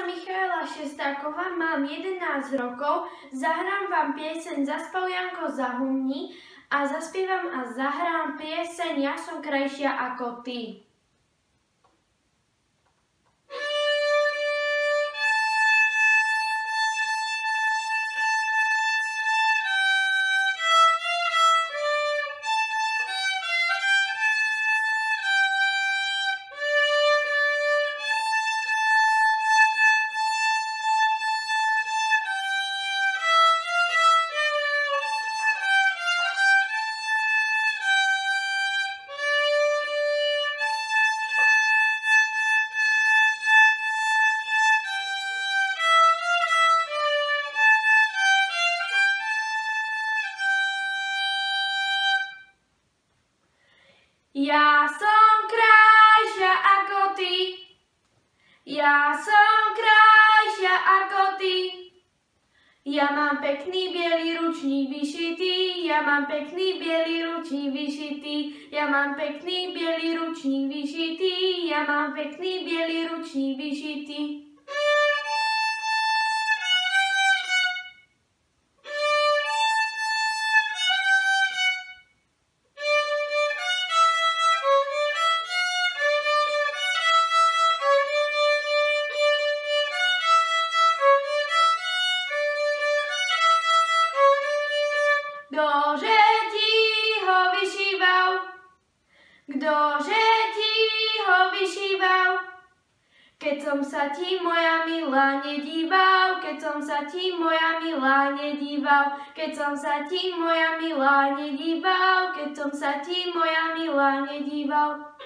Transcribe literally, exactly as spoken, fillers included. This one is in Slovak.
Michaela Šestáková, mám jedenásť rokov, zahrám vám pieseň Zaspav Janko zahumni a zaspievam a zahrám pieseň Ja som krajšia ako ty. Ja som krajšia ako ty, ja som krajšia ako ty. Ja mám pekný biely ručník vyšitý, ja mám pekný biely ručník vyšitý, ja mám pekný biely ručník vyšitý, ja mám pekný biely ručník vyšitý. Kdože ti ho vyšíval? Kdože ti ho vyšíval? Keď som sa ti, moja milá, nedíval, keď som sa ti, moja milá, nedíval, keď som sa ti, moja milá, nedíval, keď som sa ti, moja milá, nedíval.